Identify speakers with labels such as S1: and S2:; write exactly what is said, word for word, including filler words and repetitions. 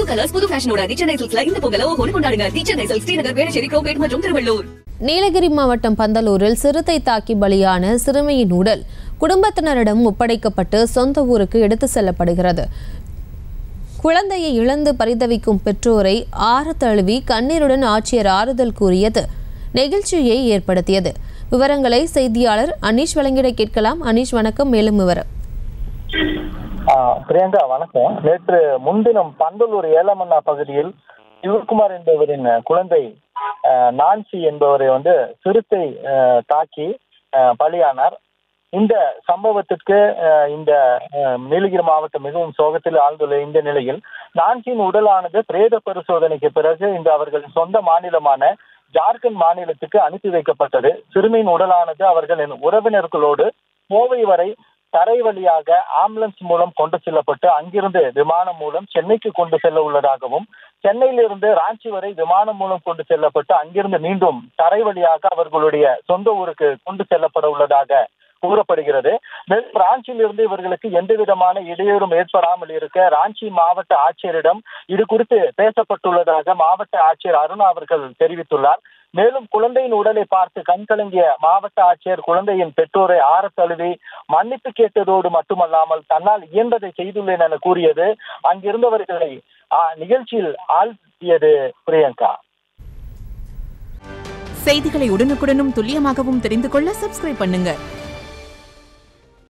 S1: Colours புது ஃபேஷனோட தி சென்னை சில்க்ஸ்ல இந்த பொங்கலை ஓஹோன்னு கொண்டாடுங்க. தி சென்னை சில்க்ஸ், ஸ்ரீநகர், வேளச்சேரி, கோபேட் மற்றும் திருவள்ளூர்.
S2: நீலகிரி மாவட்டம் பந்தலூரில் சிறுத்தை தாக்கி பலியான சிறுமியின் உடல் குடும்பத்தினரிடம் ஒப்படைக்கப்பட்டு சொந்த ஊருக்கு எடுத்து செல்லப்படுகிறது. குழந்தையை இழந்து பரிதவிக்கும் பெற்றோரை ஆறு தழுவி கண்ணீருடன் ஆட்சியர் ஆறுதல் கூறியது நெகிழ்ச்சியை ஏற்படுத்தியது. விவரங்களை செய்தியாளர் அனீஷ் வழங்கிட கேட்கலாம். அனீஷ், வணக்கம். மேலும் விவரம்.
S3: பிரியங்கா, வணக்கம். நேற்று முன்தினம் பந்தலூர் ஏலமன்னா பகுதியில் சிவகுமார் என்பவரின் குழந்தை நான்சி என்பவரை வந்து சிறுத்தை தாக்கி பலியானார். இந்த சம்பவத்திற்கு இந்த நீலகிரி மாவட்டம் மிகவும் சோகத்தில் ஆழ்ந்துள்ள இந்த நிலையில் நான்சியின் உடலானது பிரேத பரிசோதனைக்கு பிறகு இந்த அவர்களின் சொந்த மாநிலமான ஜார்க்கண்ட் மாநிலத்துக்கு அனுப்பி வைக்கப்பட்டது. சிறுமியின் உடலானது அவர்களின் உறவினர்களோடு கோவை வரை தரை வழியாக ஆம்புலன்ஸ் மூலம் கொண்டு செல்லப்பட்டு அங்கிருந்து விமானம் மூலம் சென்னைக்கு கொண்டு செல்ல உள்ளதாகவும், சென்னையிலிருந்து ராஞ்சி வரை விமானம் மூலம் கொண்டு செல்லப்பட்டு அங்கிருந்து மீண்டும் தரை வழியாக அவர்களுடைய சொந்த ஊருக்கு கொண்டு செல்லப்பட உள்ளதாக கூறப்படுகிறது. மேலும் ராஞ்சியிலிருந்து இவர்களுக்கு எந்த விதமான இடையூறும் ஏற்படாமல் இருக்க ராஞ்சி மாவட்ட ஆட்சியரிடம் இது குறித்து பேசப்பட்டுள்ளதாக மாவட்ட ஆட்சியர் அருணா அவர்கள் தெரிவித்துள்ளார். மேலும் குழந்தையின் உடலை பார்த்து கண்கலங்கிய மாவட்ட ஆட்சியர் குழந்தையின் பெற்றோரை ஆற தழுவி மன்னிப்பு கேட்டதோடு மட்டுமல்லாமல் தன்னால் இயன்றதை செய்துள்ளேன் என கூறியது அங்கிருந்தவர்களை நிகழ்ச்சியில் ஆழ்த்தியது. பிரியங்கா,
S4: செய்திகளை உடனுக்குடனும் துல்லியமாகவும் தெரிந்து கொள்ள சப்ஸ்கிரைப் பண்ணுங்க.